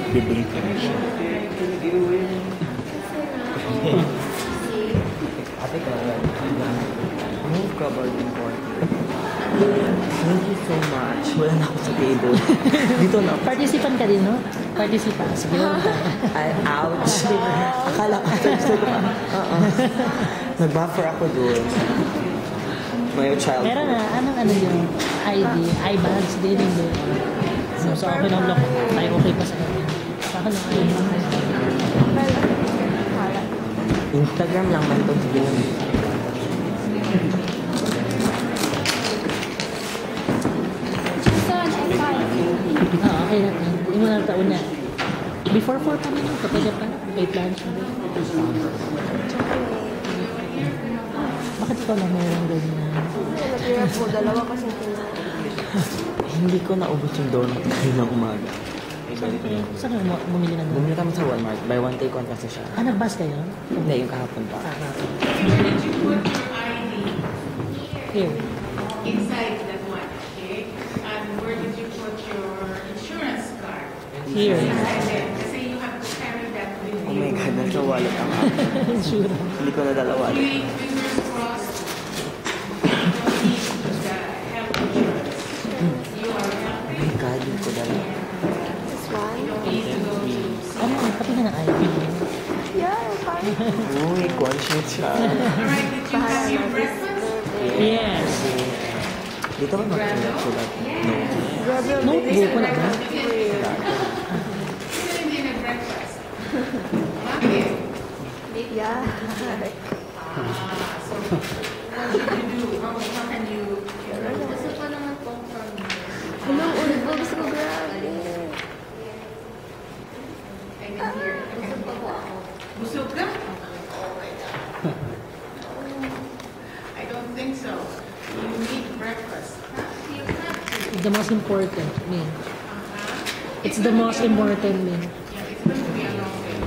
Bibili ko na siya. Ate ka lang. Move ka ba din po? Thank you so much. Wala na ako sa table. Dito na. Participant ka din, no? Participant. Sige, ay, ouch. Akala ko. Nag-buffer ako doon. May child. Meron na. Anong yung ID? iBags din, hindi. So, okay lang lang. Tayo okay pa sa akin. Saka lang ID. Instagram lang man ito. Sige lang. Okay na. Hindi mo na taon na. Before 4 pa naman. Kapag pa. May plans mo. Bakit ikaw na mayroong ganyan? Nag-hirap po. Dalawa kasi Hindi ko naubos yung donut ng umaga. Saan ka bumili ng Bumili kami sa Walmart. Buy one take one kasi siya. nag-bus kayo? Hindi, yung kahapon pa. Here. Inside that one, okay? And where did you put your insurance card? Here. Kasi you have to carry that with you. Oh my God, nasa wallet ang akin. Sure. Hindi ko nadala wallet. Fingers crossed. You don't need the health insurance. You are healthy. Oh my God, hindi ko dala. this one. You don't need to go to... Ano? Pati na ng ID. Yeah, fine. Uy, conscious siya. Alright, did you have your breakfast? Yes. Dito ka mag-ingat so that no. Notebook ko na ba? Hindi nag-breakfast. Bakit? Yeah. So, what should you do? How can you... Gusto pa naman po from... Hello, ulit po. Gusto ko grabe. I didn't hear. Busog ka? I don't think so. You need breakfast. You have to. It's the most important, me. It's the most important, me. Yeah, it's going to be a long day.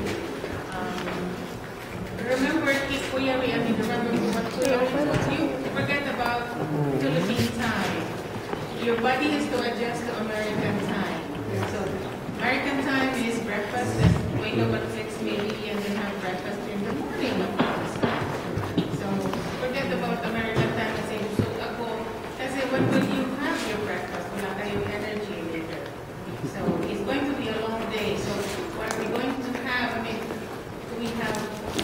Remember, Kuya Ray, remember what Kuya Ray told you? Forget about Philippine time. Your body has to adjust to American time. So, American time is breakfast and wake up at 6 maybe and then have breakfast in the morning. So, forget about American time kasi busog ako. Kasi when will you have your breakfast? Wala kayong energy later. So, it's going to be a long day. So, what we're going to have, we have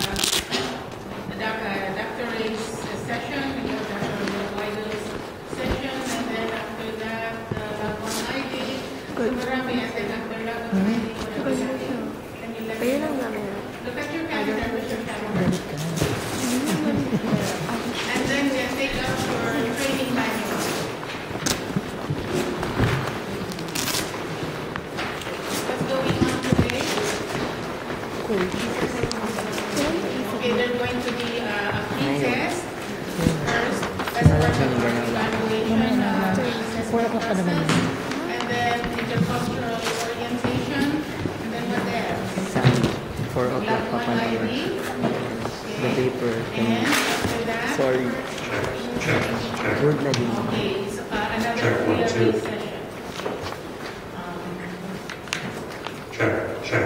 Dr. Ray's session, we have Dr. Weidel's session, and then after that, Labon ID. So, marami. And then after Labon ID, Ayun lang namin. look at your calendar, look at your calendar. And then take out your training manual. What's going on today? Okay, there's going to be a pre-test. First, that's part of our evaluation. Assessment 4 o'clock pa naman yun. and then intercultural orientation. And then what else? Saan? 4 o'clock Lab pa 1 pa naman. ID. The paper. And after that, Sorry. Good na din. okay, so, another theory session. Check, check.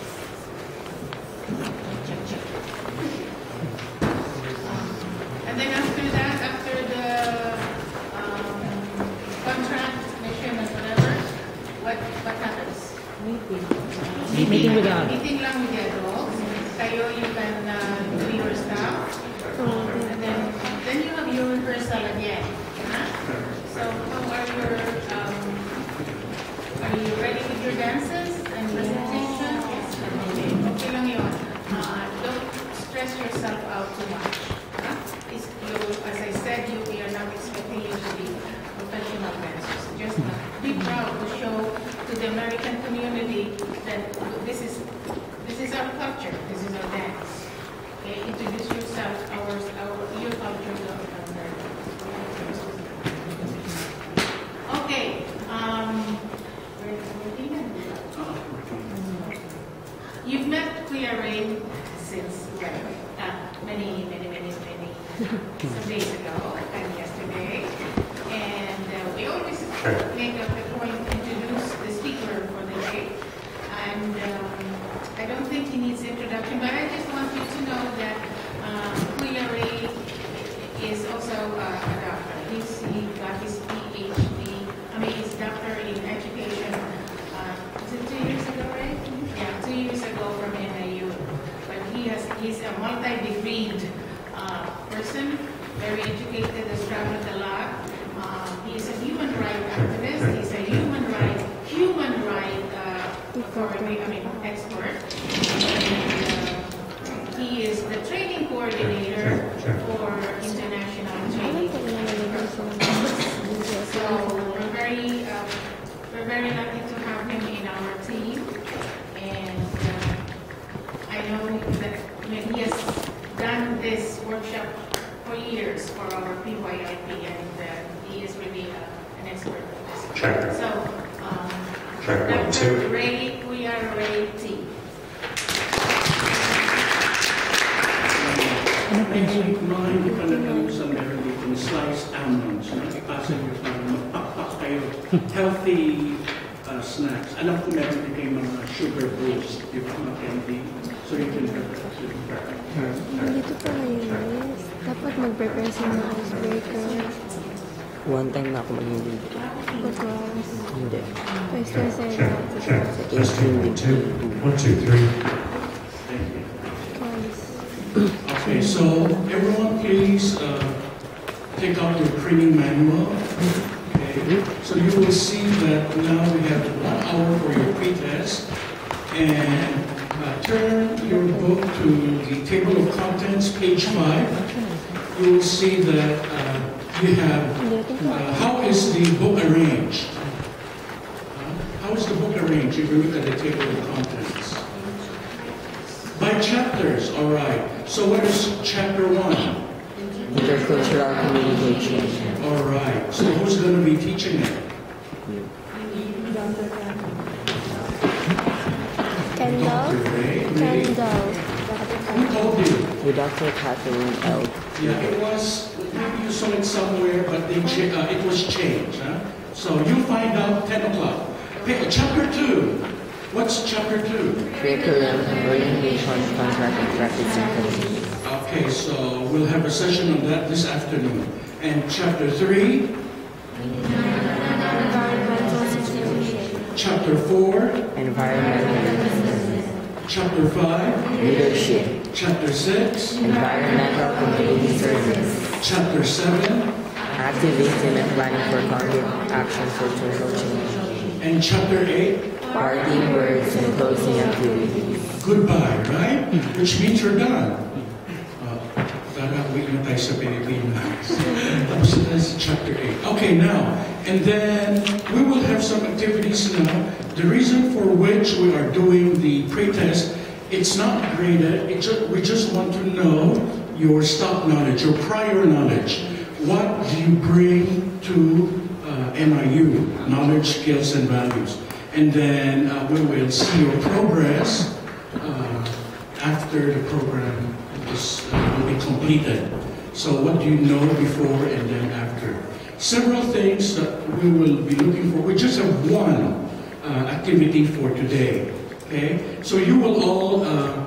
And then after that, after the contract mission and whatever, what happens? Meeting with us. Meeting lang with the adults. Kayo, you can do your stuff. And then you have your rehearsal again. Huh? So how are you ready with your dances and presentation? Okay, okay lang yun. Don't stress yourself out too much. Huh? As I said, we are now expecting you to be professional dancers. Just be proud to show to the American community that this is our culture, this is our dance. Okay, introduce yourself, your culture to our American. Okay, you've met Kuya Ray since many some days ago and yesterday, and we always make a point to introduce the speaker for the day. And got his PhD, his doctor in education, is it 2 years ago, right? Yeah, 2 years ago from NIU. But he's a multi-degreed person, very educated, has traveled a lot. He's a human rights activist, he's a human right expert. And, he is the training coordinator for international training. So we're very lucky to have him in our team, and I know that he has done this workshop for years for our PYIP, and he is really an expert in this. Check. So, Check 1, 2. Dr. Ray, we are Ray T. May mind ka na lang sa meron ditong sliced almonds na ipasa nyo para magpakpak kayo. Healthy snacks. Alam ko meron din kayo mga sugar boost, di ba, mga candy. So you can have that. Dito pa ngayon, dapat mag-prepare sa mga icebreaker. One time na ako mag-hindi. Because, Hindi. first lesson Check. Check. Sa Testing 1, 2. 1, 2, 3. Thank you. because, Okay, so everyone please take out your training manual. Okay, so you will see that now we have 1 hour for your pre-test, and turn your book to the table of contents, page 5. You will see that you have how is the book arranged? How is the book arranged if you look at the table of contents? By chapters, all right. So what is chapter 1? Intercultural communication. All right. So who's going to be teaching it? Kendall, Ray? Ray? Kendall. Who told you? With Dr. Catherine L. Yeah, it was, maybe you saw it somewhere, but it was changed. Huh? So you find out 10 o'clock. Okay, chapter 2. What's chapter 2? Curriculum, Orientation, Contract, and Practice Synchrony. Okay, so we'll have a session on that this afternoon. And chapter 3, Environmental situation. chapter 4, Environmental chapter 5, Leadership. chapter 6, Environmental Community Service. chapter 7, Activism and planning for concrete action for social change. and chapter 8, Parting words and closing activities. goodbye, right? Which means you're done. Darawi na tayo sa Pilipinas. Tapos na sa chapter 8. Okay, now, and then we will have some activities now. The reason for which we are doing the pre-test, it's not graded. We just want to know your stock knowledge, your prior knowledge. What do you bring to NIU? Knowledge, skills, and values. And then we will see your progress after the program will be completed. So what do you know before and then after? Several things that we will be looking for. We just have one activity for today. Okay, so you will all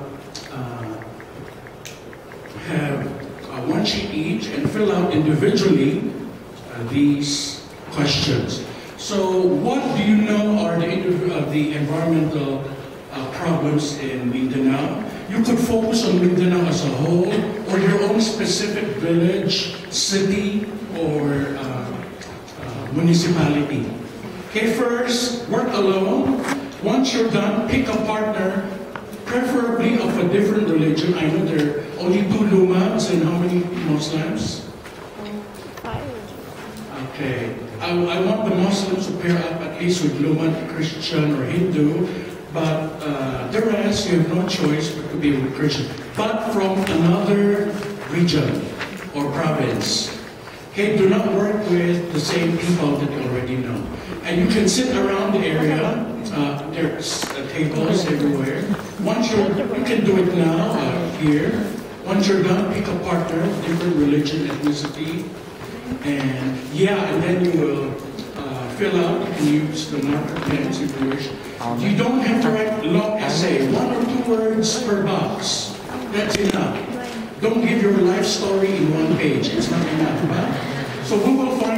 have one sheet each and fill out individually these questions. So what do you know are the environmental problems in Mindanao? You could focus on Mindanao as a whole, or your own specific village, city, or municipality. Okay, first, work alone. Once you're done, pick a partner, preferably of a different religion. I know there are only 2 Lumans and how many Muslims? 5. Okay. I want the Muslims to pair up at least with Luman, Christian, or Hindu, but the rest, you have no choice but to be with Christian. But from another region or province. Okay, do not work with the same people that you already know. And you can sit around the area. There's tables everywhere. You can do it now here. Once you're done, pick a partner, different religion, ethnicity. And then you will fill out. You can use the marker pens if you wish. You don't have to write a long essay, 1 or 2 words per box. That's enough. Don't give your life story in 1 page. It's not enough. Huh? So we will find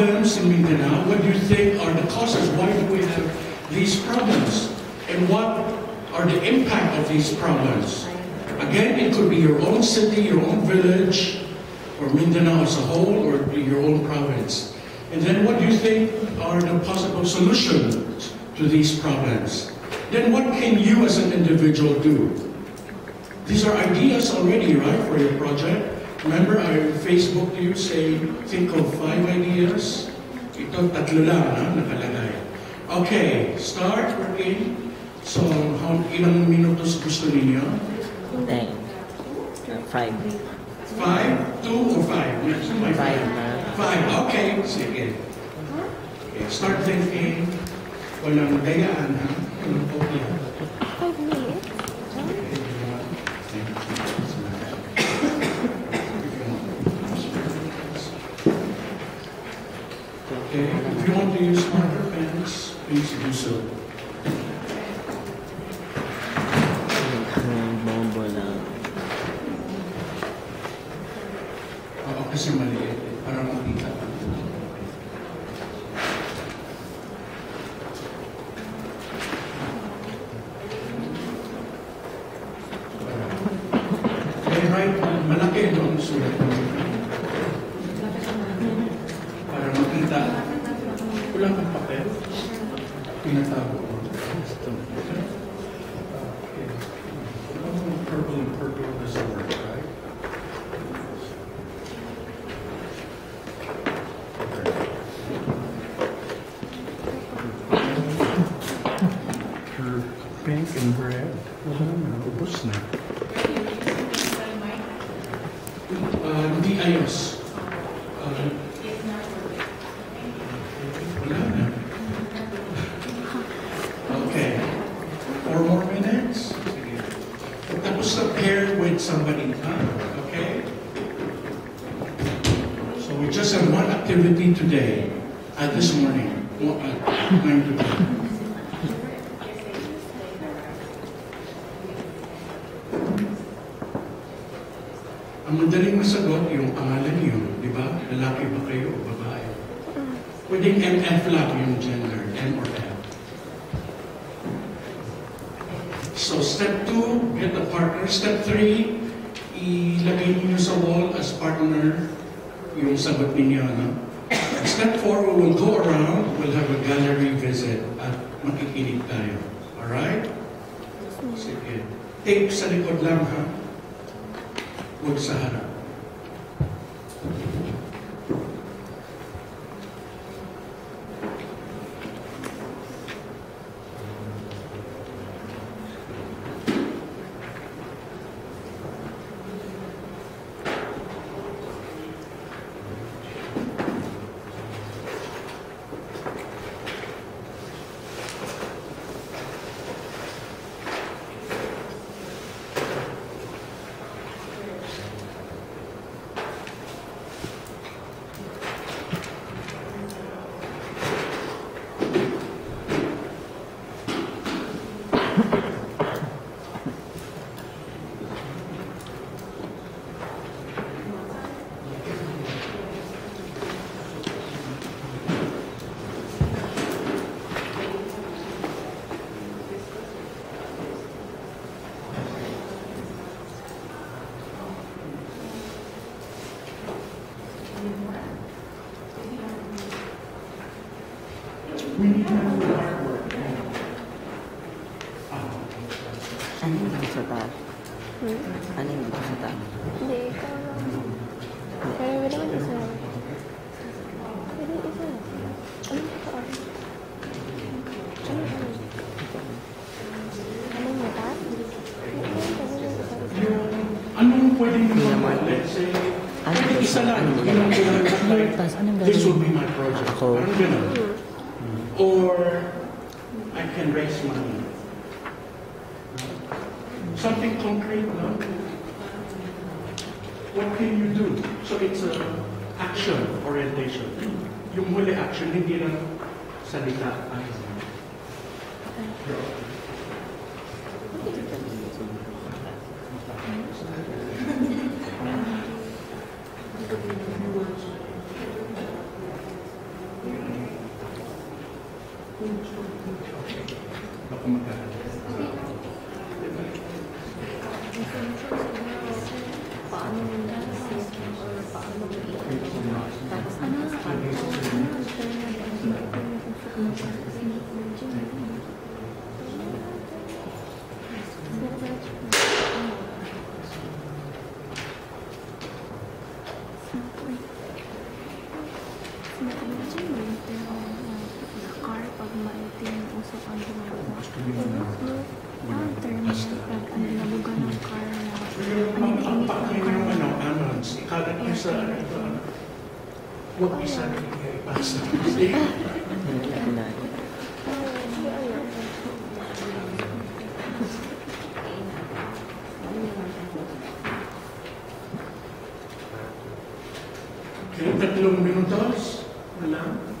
problems in Mindanao? What do you think are the causes? Why do we have these problems? And what are the impact of these problems? Again, it could be your own city, your own village, or Mindanao as a whole, or your own province. And then what do you think are the possible solutions to these problems? Then what can you as an individual do? These are ideas already, right, for your project. Remember, I Facebooked you, say, think of 5 ideas. Ito, tatlo lang, nakalagay. Okay, start working. So, ilang minutos gusto ninyo? 10. 5. 5? 2 or 5? Yes, 5 na. 5, okay. Sige. Okay, start thinking. Walang dayaan, ha? Walang kopya. 5 minutes? Okay, if you want to use marker pens, please do so. Bombo lang. Oo, kasi maliit. Para makita. Okay, right. Malaki doon sulat. Para makita. Wala kang papel. Pinatago ko. Okay. Purple and purple doesn't work, right? Her pink and red. Wala na, ubos na. Hindi ayos. Wala na. Okay. 4 more minutes. Sige. Tapos na pair with somebody. Okay? So we just have one activity today, this morning, 9 to 10. Ang madaling masagot, yung pangalan niyo, di ba? Lalaki ba kayo o babae? Pwedeng MF lang yung gender, M or F. So step 2, get a partner. Step 3, ilagay niyo sa wall as partner yung sagot ninyo. No? Step 4, we will go around, we'll have a gallery visit at makikinig tayo. Alright? Sige. Tape sa likod lang, ha? Huwag sa harap. We need to have the artwork. Ano yung dito sa taas? Ano yung dito sa taas? Hindi, ikaw lang. Pero wala naman isa. Pero isa. Anong totoo? Anong mata? Anong pwedeng naman? Let's say, isa lang. This will be my project. Ako. Parang ganun. Or I can raise money. Something concrete, no? What can you do? So it's a action orientation. Yung huli action, hindi lang salita. Baka magkakaroon. Paano yung system or paano yung tapos ano car pag maitim usok ang gumagawa terms pag ang nabuga ng car na Ang pakay yung anounce, ikalat niyo sa huwag isa na ipasa. Okay, 3 minutos. Wala.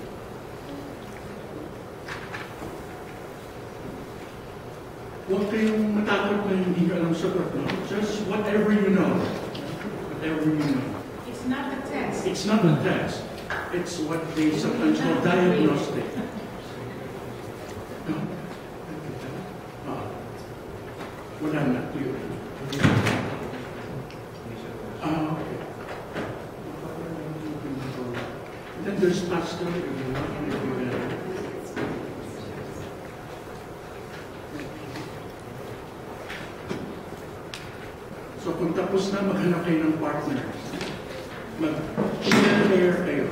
Huwag kayong matakot na hindi ka alam sagot, no? Just whatever you know. Whatever you know. It's not a test. It's not a test. It's what they sometimes call diagnostic. No? Wala na. Clear. Okay. Then there's pastor. If you want to do that. So kung tapos na, maghanap kayo ng partner. Mag-share kayo.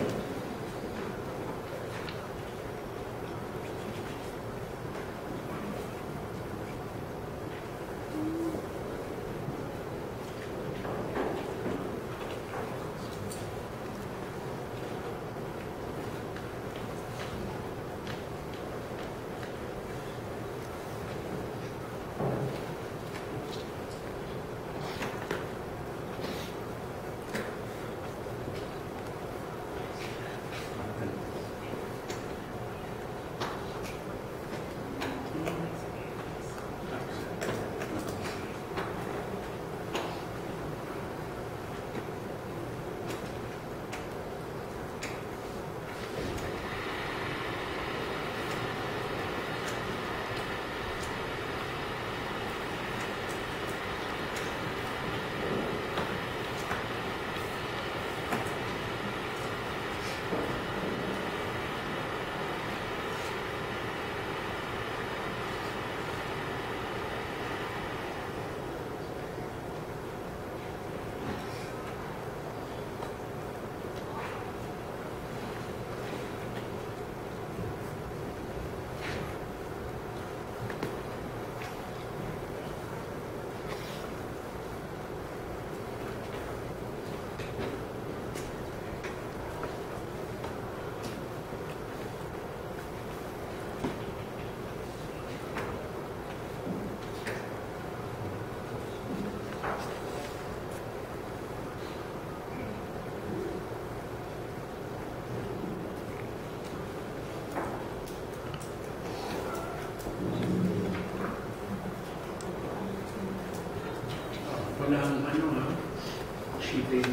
Walang cheating.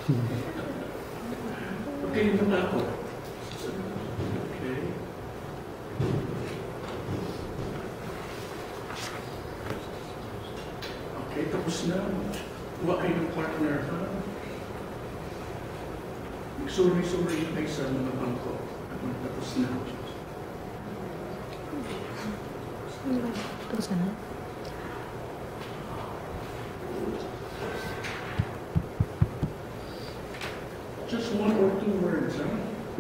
Okay, muna ako. Okay. Okay, tapos na. Huwag kayo ng partner, ha? Mag-sorry kayo sa mga bangko. Tapos na. Tapos ka na? Just 1 or 2 words, huh?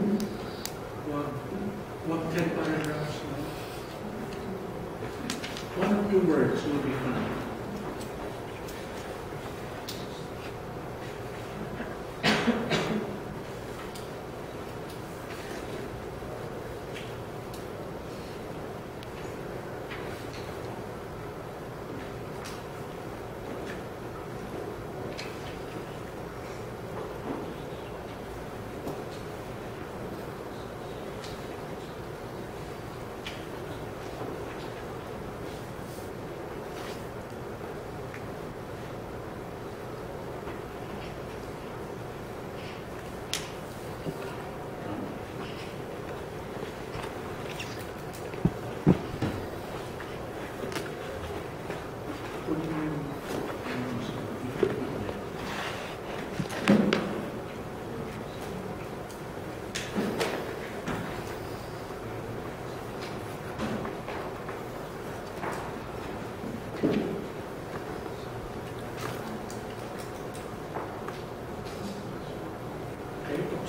What 10 paragraphs, no? 1 or 2 words will be fine.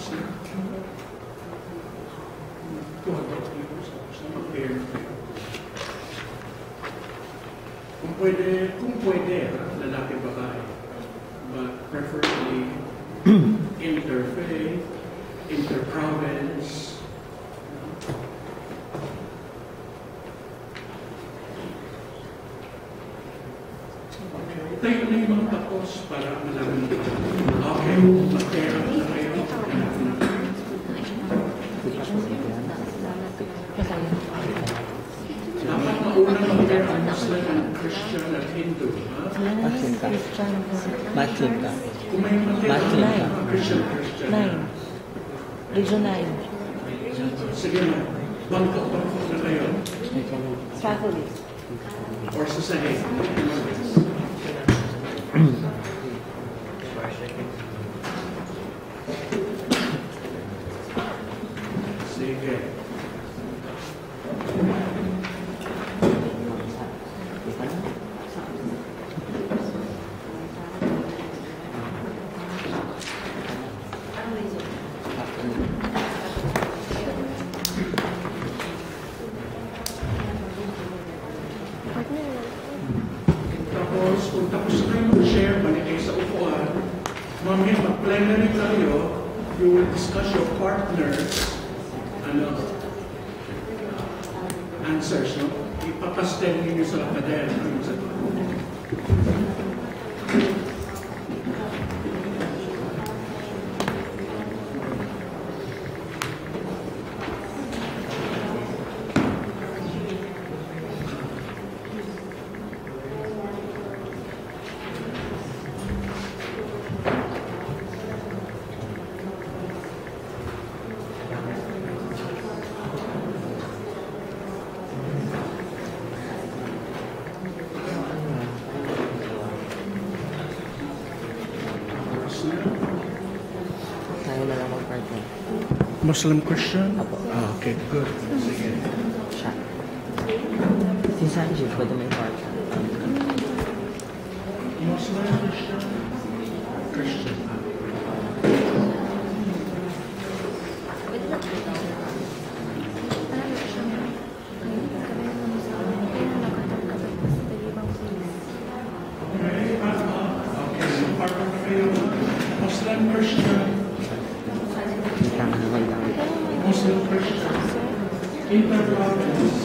Kung pwede, lalaki babae. But preferably interfaith, interprovince. Okay, tayo na yung mga tapos para malaman nito. Okay, mag-pera na kayo. Dapat mauna mag-pera ang Muslim at Christian at Hindu. Matching ka. Matching ka. Kung may Matching ka. Christian. 9. Region 9. Sige na, bangko na kayo. Catholic. Or sa sahig. Sige. Tapos, kung tapos na kayo mag-share, balik kayo sa upuan, mamaya mag-plenary kayo, you will discuss your partner's answers, no? Ipapastel ninyo sa pader. Tayo na lang mag-partner. Muslim Christian? Apo. Okay, good. Sige. Siya. Si Sanji, pwede may partner. Muslim Christian? Christian. Okay, partner kayo. Muslim Christian. Muslim Christian. Interprovince.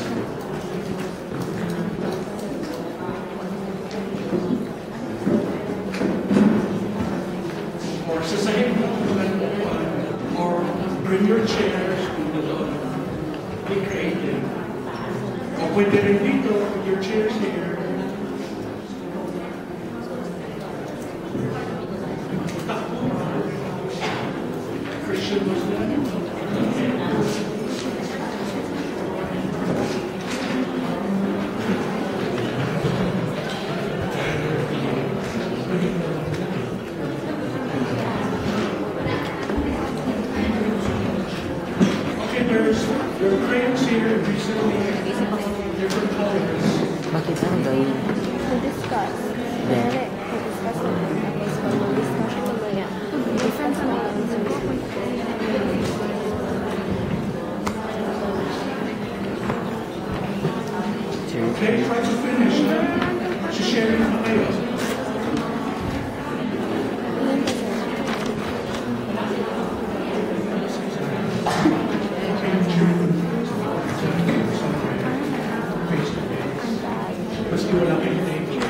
Or sa sahig mo, or bring your chairs to the Lord. Be creative. O pwede rin dito, put your chairs here. Christian Muslim. Okay, there are crayons here recently, different colors. Bakit ano gawin? To discuss. Kunyari, to discuss natin. Tapos pag mag-discussion mamaya, different sa mga answers. Okay, try to finish. Sharing pa kayo. Maski wala kayong table.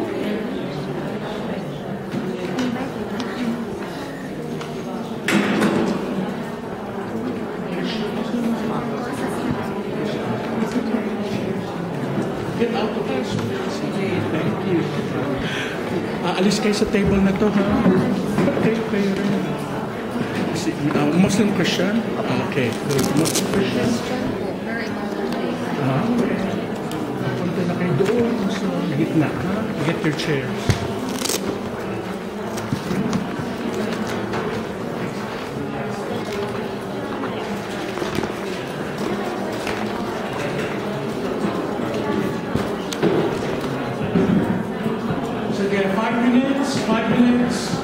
Get out of this. Sige, thank you. Aalis kayo sa table na to, ha? Kayo rin. Muslim Christian? Okay, good. Muslim Christian? Punta na kayo doon sa gitna, ha? Get your chairs. So again, 5 minutes, 5 minutes.